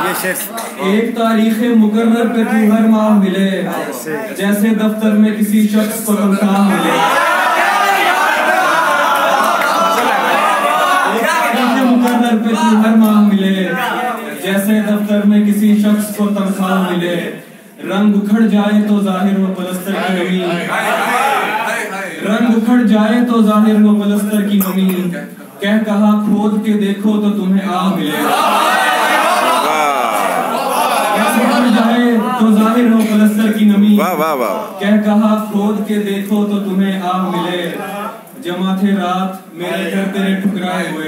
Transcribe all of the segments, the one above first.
एक तारीख मुकर्रर पे तू हर माह मिले, जैसे दफ्तर में किसी शख्स को तनख्वाह मिले। मुकर्रर पे तू हर माह मिले, जैसे दफ्तर में किसी शख्स को तनख्वाह मिले। रंग उखड़ जाए तो जाहिर व पलस्तर की नमी, रंग उखड़ जाए तो जाहिर व पलस्तर की नमी। कह कहा खोद के देखो तो तुम्हें आह मिलेगा। जाए तो जाहिर हो पलस्तर की नमी, कह कहा खोद के देखो तो तुम्हें आह मिले। जमा थे रात मेरे घर तेरे ठुकराए हुए,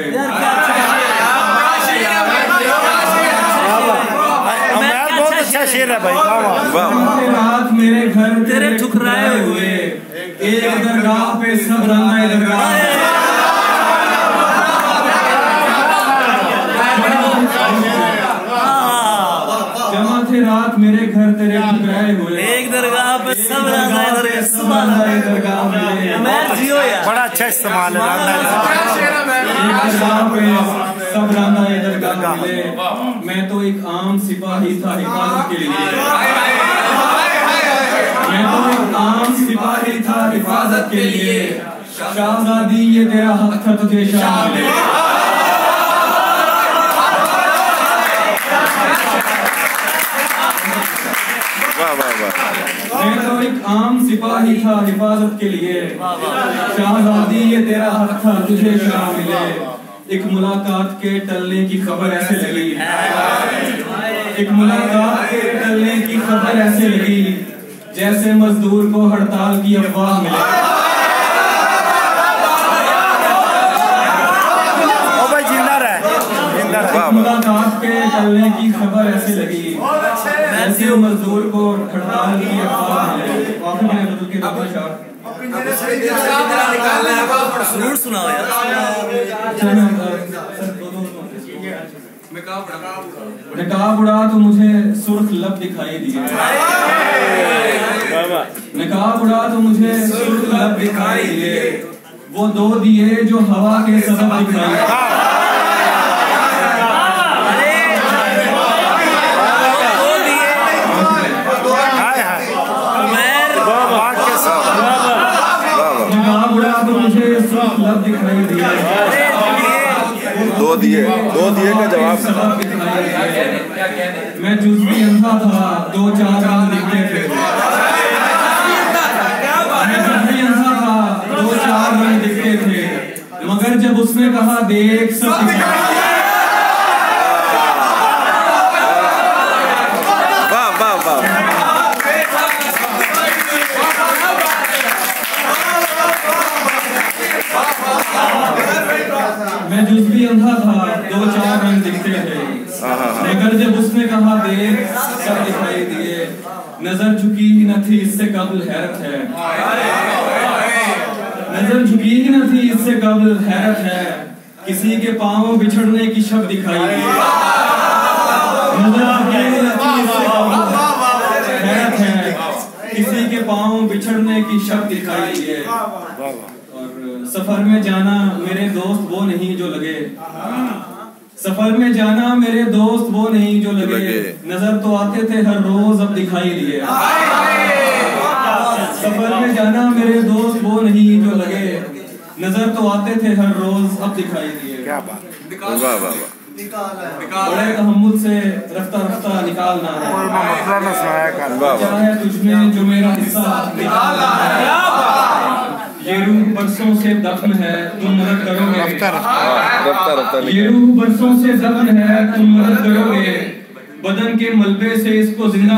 शेर है भाई। रात मेरे घर तेरे ठुकराए हुए, एक दरगाह पे सब रंगाए दरगाह। जमा थे रात मेरे घर तेरे ठुकराए हुए, एक दरगाह पे सब रंगाए दरगाह में। बड़ा अच्छा इस्तेमाल है। सब रंगाए दरगाह मिले। मैं तो एक आम सिपाही था हिफाजत के लिए, मैं तो एक आम सिपाही था हिफाजत के लिए। शहजादी ये तेरा हक था तुझे शाह मिले। मैं तो एक आम सिपाही था हिफाजत के लिए। शहजादी ये तेरा हक था तुझे शाह मिले। एक मुलाकात के टलने की खबर ऐसे लगी, एक मुलाकात के टलने की खबर ऐसे लगी, जैसे मजदूर को हड़ताल की अफवाह मिले। मुलाकात के टलने की खबर ऐसे लगी, जैसे मजदूर को हड़ताल की अफवाह मिले। जरूर सुनाओ यार। नकाब उड़ा तो मुझे सुर्ख लब दिखाई दिए, नकाब उड़ा तो मुझे सुर्ख लब दिखाई दिए। वो दो दिए जो हवा के सबब दिखाई। लब दिखाई दिया, दो दिए का जवाब। मैं जुज़वी अंधा था, दो चार रंग दिखते थे। मैं जुज़वी अंधा था, दो चार रंग दिखते थे, मगर जब उसने कहा देख सब मैं जुज़वी अंधा था, दो चार रंग दिखते थे, मगर जब उसने कहा देख सब दिखाई दिए। नजर झुकी ही न थी इससे कबल हैरत है, नजर झुकी ही न थी इससे कबल हैरत है। किसी के पांव बिछड़ने की शब दिखाई दिए। नजर झुकी ही न थी इससे कबल हैरत है, किसी के पांव बिछड़ने की शब दिखाई दिए। सफर में जाना मेरे दोस्त वो नहीं जो लगे, सफर में जाना मेरे दोस्त वो नहीं जो लगे। नजर तो आते थे हर रोज अब दिखाई दिए। सफर में जाना मेरे दोस्त वो नहीं जो लगे, नजर तो आते थे हर रोज अब दिखाई दिए। क्या बात। बड़े तहम्मुल से रफ्ता रफ्ता निकालना है, चाहे तुझमें जो मेरा हिस्सा निकालना है। ये रूह बरसों से दफन है तुम मदद करोगे, ये रूह बरसों से दफन है तुम मदद करोगे। बदन के मलबे से इसको जिंदा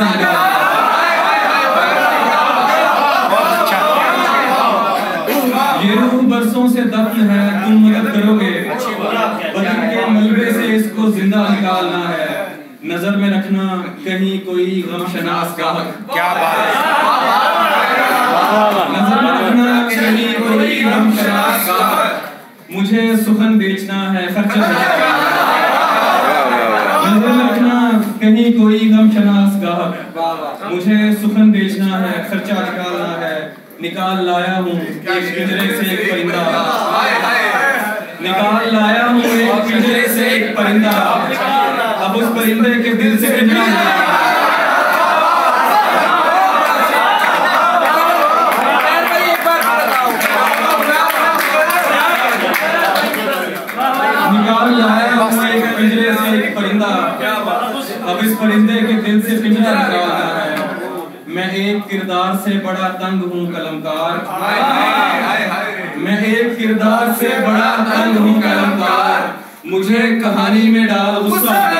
ये रूह बरसों से दफन है तुम मदद करोगे। बदन के मलबे से इसको जिंदा निकालना है। नजर में रखना कहीं कोई गमशनास गाहक। क्या बात है। नजर में रखना कहीं कोई गमशनास गाहक, मुझे सुखन बेचना है खर्चा। नजर में रखना कहीं कोई गमशनास गाहक, मुझे सुखन बेचना है खर्चा निकालना है। निकाल लाया हूँ एक पिंजरे से एक परिंदा, निकाल लाया हूँ एक पिंजरे से एक परिंदा। अब उस परिंदे के दिल से पिंजरा निकाल लाया हूँ एक पिंजरे से एक परिंदा। अब इस परिंदे के दिल से पिंजरा निकालना है। मैं एक किरदार से बड़ा तंग हूँ कलमकार। मैं एक किरदार से बड़ा तंग हूँ कलमकार। मुझे कहानी में डाल गुस्सा